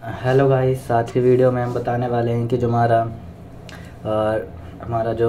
Hello guys, आज की video में हम बताने वाले हैं कि जो हमारा जो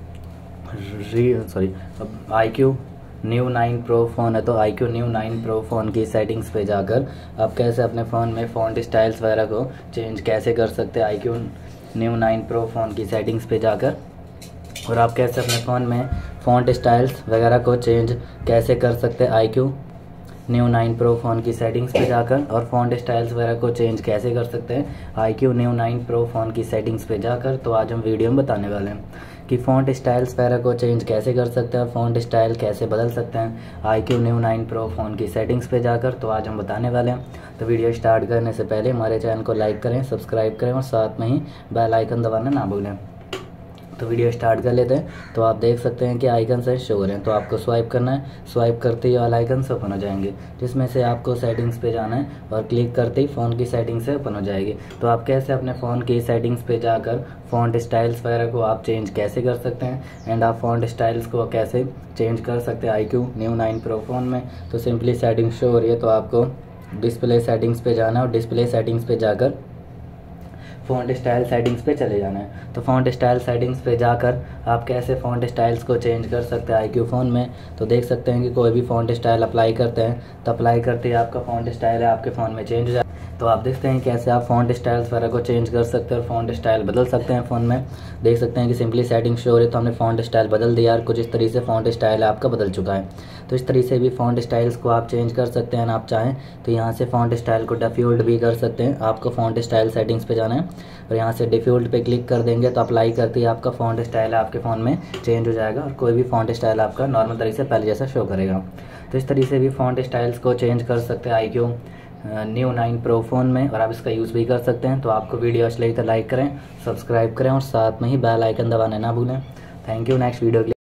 iQOO Neo 9 Pro फ़ोन है, तो iQOO Neo 9 Pro फ़ोन की सेटिंग्स पे जाकर आप कैसे अपने फ़ोन में फ़ॉन्ट स्टाइल्स वगैरह को चेंज कैसे कर सकते हैं iQOO Neo 9 Pro फ़ोन की सेटिंग्स पे जाकर। और आप कैसे अपने फ़ोन में फ़ॉन्ट स्टाइल्स वगैरह को चेंज कैसे कर सकते हैं iQOO Neo 9 Pro फ़ोन की सेटिंग्स पे जाकर, और फ़ॉन्ट स्टाइल्स वगैरह को चेंज कैसे कर सकते हैं iQOO Neo 9 Pro फ़ोन की सेटिंग्स पे जाकर। तो आज हम वीडियो में बताने वाले हैं कि फ़ॉन्ट स्टाइल्स वगैरह को चेंज कैसे कर सकते हैं, फ़ॉन्ट स्टाइल कैसे बदल सकते हैं iQOO Neo 9 Pro फ़ोन की सेटिंग्स पे जाकर। तो आज हम बताने वाले हैं। तो वीडियो स्टार्ट करने से पहले हमारे चैनल को लाइक करें, सब्सक्राइब करें और साथ में ही बेल आइकन दबाना ना भूलें। तो वीडियो स्टार्ट कर लेते हैं। तो आप देख सकते हैं कि आइकन से शो हो रहे हैं, तो आपको स्वाइप करना है। स्वाइप करते ही ऑल आइकन से ओपन हो जाएंगे, जिसमें से आपको सेटिंग्स पे जाना है और क्लिक करते ही फ़ोन की सेटिंग से ओपन हो जाएगी। तो आप कैसे अपने फ़ोन की सेटिंग्स पे जाकर फ़ॉन्ट स्टाइल्स वगैरह को आप चेंज कैसे कर सकते हैं एंड आप फ़ॉन्ट स्टाइल्स को कैसे चेंज कर सकते हैं iQOO Neo 9 Pro फ़ोन में। तो सिंपली सेटिंग शो हो रही है, तो आपको डिस्प्ले सेटिंग्स पे जाना है और डिस्प्ले सेटिंग्स पे जाकर फ़ॉन्ट स्टाइल सेटिंग्स पे चले जाना है। तो फ़ॉन्ट स्टाइल सेटिंग्स पे जाकर आप कैसे फ़ॉन्ट स्टाइल्स को चेंज कर सकते हैं iQOO फ़ोन में। तो देख सकते हैं कि कोई भी फ़ॉन्ट स्टाइल अप्लाई करते हैं, तो अप्लाई करते ही आपका फ़ॉन्ट स्टाइल है आपके फ़ोन में चेंज हो जाए। तो आप देखते हैं कैसे आप फ़ॉन्ट स्टाइल्स वगैरह को चेंज कर सकते हैं और फ़ॉन्ट स्टाइल बदल सकते हैं फ़ोन में। देख सकते हैं कि सिंपली सेटिंग शो हो रही है, तो हमने फ़ॉन्ट स्टाइल बदल दिया और कुछ इस तरीके से फ़ॉन्ट स्टाइल आपका बदल चुका है। तो इस तरीके से भी फ़ॉन्ट स्टाइल्स को आप चेंज कर सकते हैं। आप चाहें तो यहाँ से फ़ॉन्ट स्टाइल को डिफ़ॉल्ट भी कर सकते हैं। आपको फ़ॉन्ट स्टाइल सेटिंग्स पे जाना है और यहाँ से डिफ़ॉल्ट पे क्लिक कर देंगे, तो अप्लाई करते ही आपका फ़ॉन्ट स्टाइल आपके फ़ोन में चेंज हो जाएगा और कोई भी फ़ॉन्ट स्टाइल आपका नॉर्मल तरीके से पहले जैसा शो करेगा। तो इस तरीके से भी फ़ॉन्ट स्टाइल्स को चेंज कर सकते हैं iQOO Neo 9 Pro फ़ोन में, और आप इसका यूज़ भी कर सकते हैं। तो आपको वीडियो अच्छी लगी तो लाइक करें, सब्सक्राइब करें और साथ में ही बेल आइकन दबाना ना भूलें। Thank you. नेक्स्ट वीडियो के लिए